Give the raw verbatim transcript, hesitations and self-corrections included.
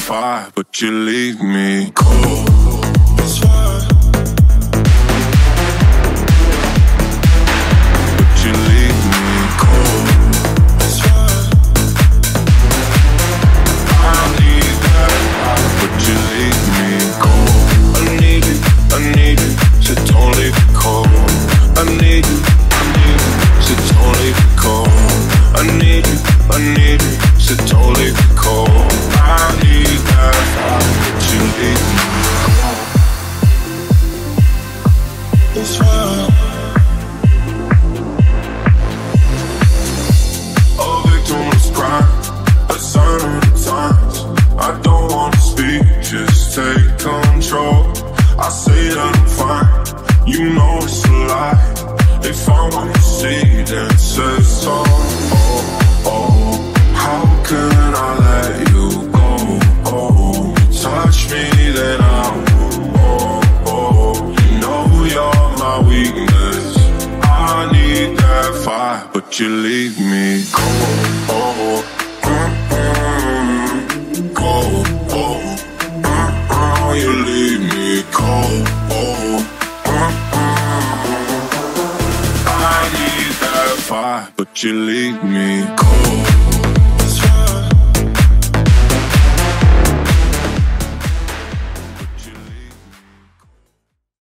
fire, but you leave me cold. It's fire, but you leave me cold. It's fire, I need that fire, but you leave me cold. I need it, I need it, so don't leave me cold. I need you, I need you, so don't leave me cold. I need you, I need you, so don't leave me cold. I need that fire, but you leave me cold. It's fire. A victimless crime, a sign of the times. I don't wanna speak, just take control. I say that I'm fine, you know it's a lie. If I want to see, then say so. Oh, oh, how can I let you go? Oh, you touch me, then I will. Oh, oh, you know you're my weakness. I need that fire, but you leave me cold. Oh, mm-mm, cold. Oh, mm-mm, you leave me cold. Oh, fire, but you leave me cold.